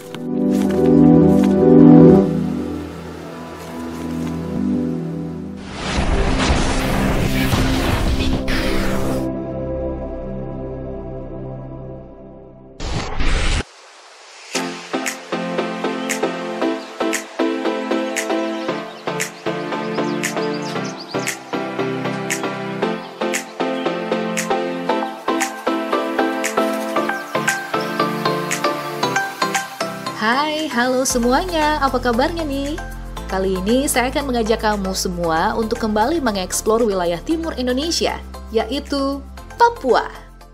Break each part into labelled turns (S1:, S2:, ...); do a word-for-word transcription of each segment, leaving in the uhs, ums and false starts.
S1: Hai, halo semuanya, apa kabarnya nih? Kali ini saya akan mengajak kamu semua untuk kembali mengeksplor wilayah timur Indonesia, yaitu Papua.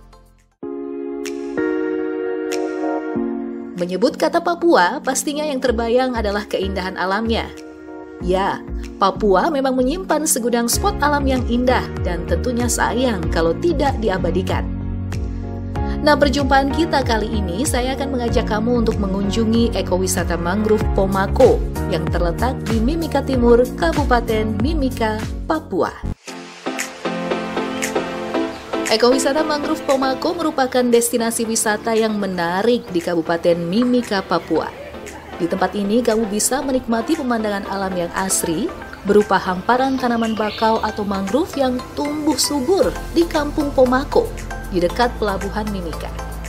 S1: Menyebut kata Papua, pastinya yang terbayang adalah keindahan alamnya. Ya, Papua memang menyimpan segudang spot alam yang indah dan tentunya sayang kalau tidak diabadikan. Nah, perjumpaan kita kali ini saya akan mengajak kamu untuk mengunjungi ekowisata mangrove Pomako yang terletak di Mimika Timur, Kabupaten Mimika, Papua. Ekowisata mangrove Pomako merupakan destinasi wisata yang menarik di Kabupaten Mimika, Papua. Di tempat ini kamu bisa menikmati pemandangan alam yang asri berupa hamparan tanaman bakau atau mangrove yang tumbuh subur di Kampung Pomako di dekat pelabuhan Mimika.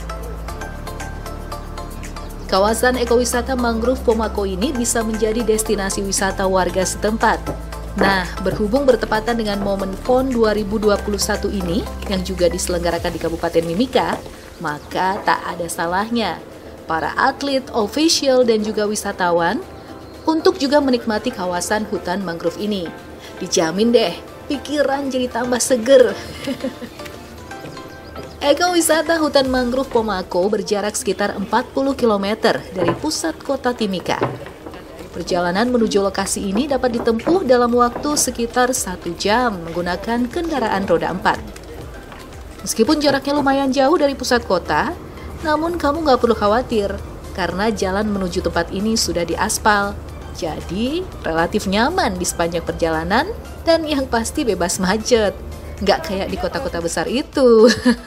S1: Kawasan ekowisata mangrove Pomako ini bisa menjadi destinasi wisata warga setempat. Nah, berhubung bertepatan dengan momen PON dua ribu dua puluh satu ini yang juga diselenggarakan di Kabupaten Mimika, maka tak ada salahnya para atlet, official, dan juga wisatawan untuk juga menikmati kawasan hutan mangrove ini. Dijamin deh, pikiran jadi tambah seger. Ekowisata hutan mangrove Pomako berjarak sekitar empat puluh kilometer dari pusat kota Timika. Perjalanan menuju lokasi ini dapat ditempuh dalam waktu sekitar satu jam menggunakan kendaraan roda empat. Meskipun jaraknya lumayan jauh dari pusat kota, namun kamu nggak perlu khawatir karena jalan menuju tempat ini sudah diaspal. Jadi relatif nyaman di sepanjang perjalanan dan yang pasti bebas macet. Nggak kayak di kota-kota besar itu.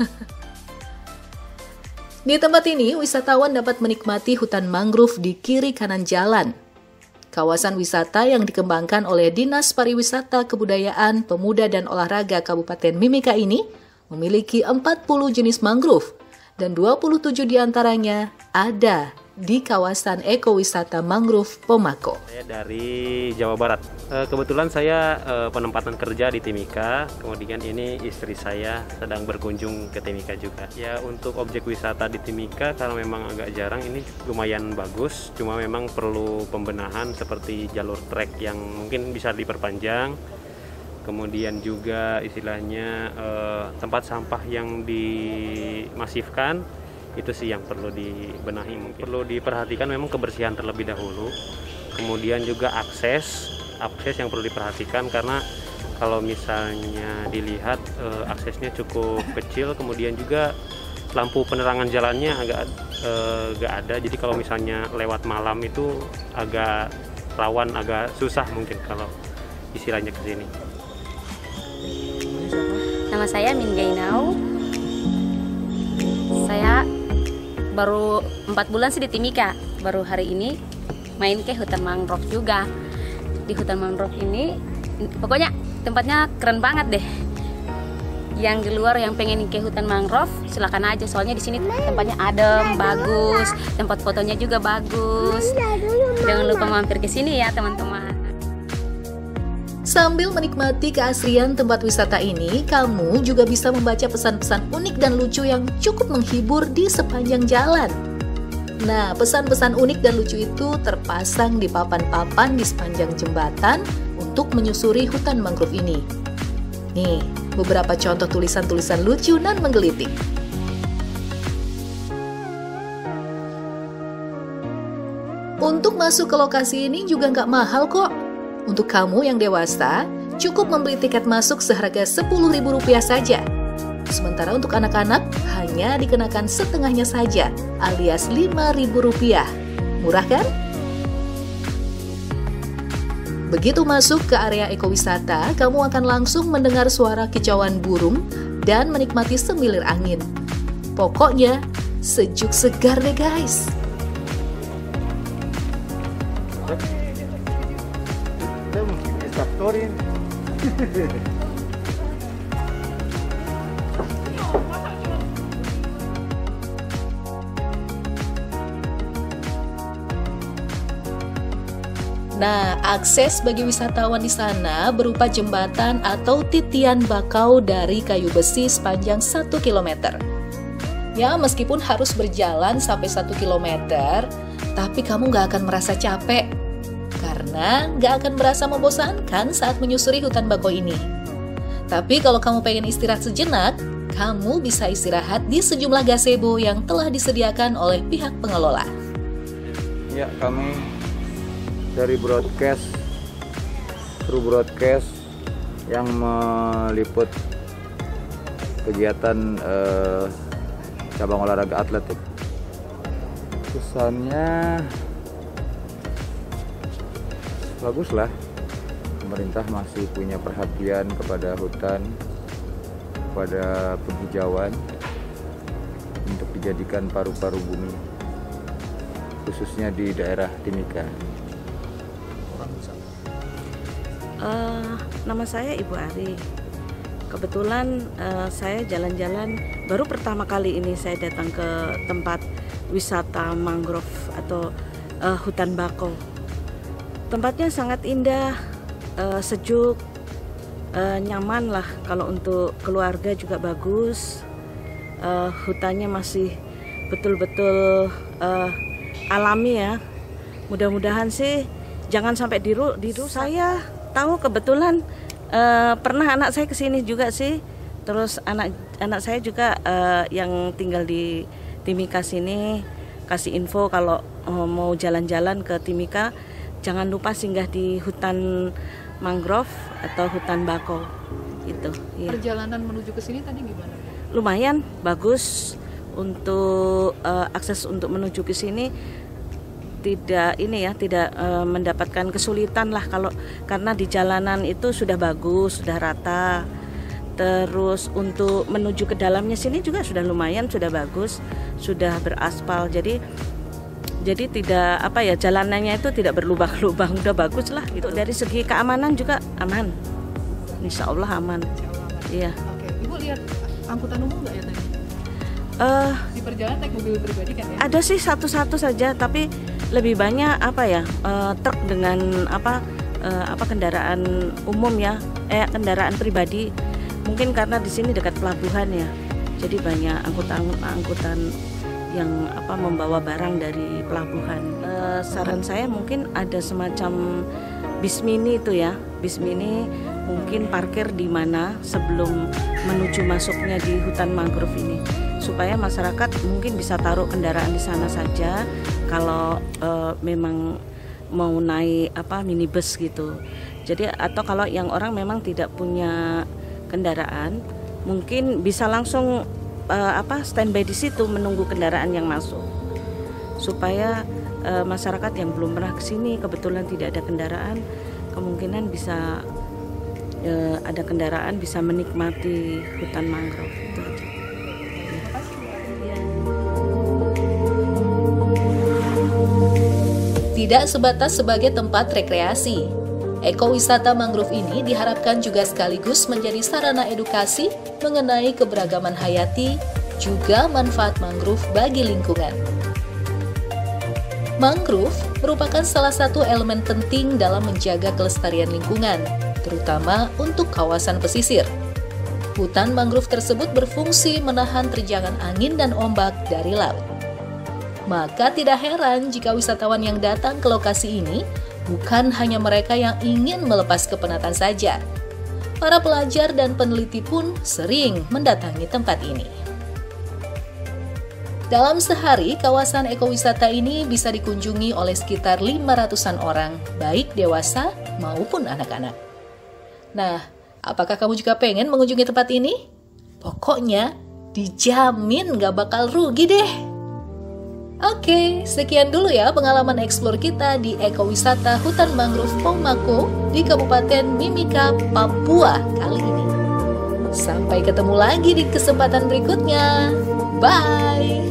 S1: Di tempat ini, wisatawan dapat menikmati hutan mangrove di kiri kanan jalan. Kawasan wisata yang dikembangkan oleh Dinas Pariwisata, Kebudayaan, Pemuda, dan Olahraga Kabupaten Mimika ini memiliki empat puluh jenis mangrove dan dua puluh tujuh diantaranya ada di kawasan ekowisata mangrove Pomako.
S2: Saya dari Jawa Barat. Kebetulan saya penempatan kerja di Timika, kemudian ini istri saya sedang berkunjung ke Timika juga. Ya, untuk objek wisata di Timika karena memang agak jarang, ini lumayan bagus, cuma memang perlu pembenahan seperti jalur trek yang mungkin bisa diperpanjang. Kemudian juga istilahnya tempat sampah yang dimasifkan, itu sih yang perlu dibenahi. Mungkin perlu diperhatikan memang kebersihan terlebih dahulu, kemudian juga akses akses yang perlu diperhatikan karena kalau misalnya dilihat eh, aksesnya cukup kecil, kemudian juga lampu penerangan jalannya agak eh, gak ada, jadi kalau misalnya lewat malam itu agak rawan, agak susah mungkin kalau istilahnya ke sini.
S3: Nama saya Min Gainau. Saya baru empat bulan sih di Timika, baru hari ini main ke hutan mangrove juga. Di hutan mangrove ini pokoknya tempatnya keren banget deh. Yang di luar yang pengen ke hutan mangrove silakan aja, soalnya di sini tempatnya adem, bagus, tempat fotonya juga bagus. Jangan lupa mampir ke sini ya teman-teman.
S1: Sambil menikmati keasrian tempat wisata ini, kamu juga bisa membaca pesan-pesan unik dan lucu yang cukup menghibur di sepanjang jalan. Nah, pesan-pesan unik dan lucu itu terpasang di papan-papan di sepanjang jembatan untuk menyusuri hutan mangrove ini. Nih, beberapa contoh tulisan-tulisan lucu dan menggelitik. Untuk masuk ke lokasi ini juga nggak mahal kok. Untuk kamu yang dewasa, cukup membeli tiket masuk seharga sepuluh ribu rupiah saja. Sementara untuk anak-anak hanya dikenakan setengahnya saja, alias lima ribu rupiah. Murah kan? Begitu masuk ke area ekowisata, kamu akan langsung mendengar suara kicauan burung dan menikmati semilir angin. Pokoknya, sejuk segar deh guys. Nah, akses bagi wisatawan di sana berupa jembatan atau titian bakau dari kayu besi sepanjang satu kilometer. Ya, meskipun harus berjalan sampai satu kilometer, tapi kamu nggak akan merasa capek. Karena nggak akan merasa membosankan saat menyusuri hutan bakau ini. Tapi kalau kamu pengen istirahat sejenak, kamu bisa istirahat di sejumlah gazebo yang telah disediakan oleh pihak pengelola.
S4: Ya, kami dari broadcast, kru broadcast yang meliput kegiatan eh, cabang olahraga atletik. Kesannya bagus lah, pemerintah masih punya perhatian kepada hutan, kepada penghijauan untuk dijadikan paru-paru bumi, khususnya di daerah Timika.
S5: Uh, nama saya Ibu Ari. Kebetulan uh, saya jalan-jalan baru pertama kali ini saya datang ke tempat wisata mangrove atau uh, hutan bakau. Tempatnya sangat indah, uh, sejuk, uh, nyaman lah. Kalau untuk keluarga juga bagus. Uh, hutannya masih betul-betul uh, alami ya. Mudah-mudahan sih jangan sampai diru dirusak. Saya tahu kebetulan uh, pernah anak saya kesini juga sih. Terus anak anak saya juga uh, yang tinggal di Timika sini kasih info kalau uh, mau jalan-jalan ke Timika jangan lupa singgah di hutan mangrove atau hutan bakau itu. Ya.
S1: Perjalanan menuju ke sini tadi gimana?
S5: Lumayan bagus untuk uh, akses untuk menuju ke sini. Tidak ini ya tidak e, mendapatkan kesulitan lah kalau karena di jalanan itu sudah bagus, sudah rata. Terus untuk menuju ke dalamnya sini juga sudah lumayan, sudah bagus, sudah beraspal. Jadi jadi tidak apa ya jalanannya itu tidak berlubang-lubang, udah bagus lah gitu. Dari segi keamanan juga aman. Insya Allah aman. Iya.
S1: Oke, Ibu lihat angkutan umum nggak ya tadi?
S5: Uh,
S1: di perjalanan naik mobil pribadi kan ya?
S5: Ada sih satu-satu saja, tapi lebih banyak apa ya uh, truk dengan apa uh, apa kendaraan umum ya, eh kendaraan pribadi. Mungkin karena di sini dekat pelabuhan ya, jadi banyak angkutan-angkutan yang apa membawa barang dari pelabuhan. Uh, saran saya mungkin ada semacam bis mini itu ya, bis mini mungkin parkir di mana sebelum menuju masuknya di hutan mangrove ini, supaya masyarakat mungkin bisa taruh kendaraan di sana saja kalau e, memang mau naik apa minibus gitu. Jadi atau kalau yang orang memang tidak punya kendaraan, mungkin bisa langsung e, apa standby di situ menunggu kendaraan yang masuk, supaya e, masyarakat yang belum pernah kesini kebetulan tidak ada kendaraan, kemungkinan bisa e, ada kendaraan bisa menikmati hutan mangrove itu aja.
S1: Tidak sebatas sebagai tempat rekreasi, ekowisata mangrove ini diharapkan juga sekaligus menjadi sarana edukasi mengenai keberagaman hayati, juga manfaat mangrove bagi lingkungan. Mangrove merupakan salah satu elemen penting dalam menjaga kelestarian lingkungan, terutama untuk kawasan pesisir. Hutan mangrove tersebut berfungsi menahan terjangan angin dan ombak dari laut. Maka tidak heran jika wisatawan yang datang ke lokasi ini bukan hanya mereka yang ingin melepas kepenatan saja. Para pelajar dan peneliti pun sering mendatangi tempat ini. Dalam sehari, kawasan ekowisata ini bisa dikunjungi oleh sekitar lima ratusan orang, baik dewasa maupun anak-anak. Nah, apakah kamu juga pengen mengunjungi tempat ini? Pokoknya dijamin gak bakal rugi deh. Oke, sekian dulu ya pengalaman eksplor kita di ekowisata hutan mangrove Pomako di Kabupaten Mimika, Papua kali ini. Sampai ketemu lagi di kesempatan berikutnya. Bye!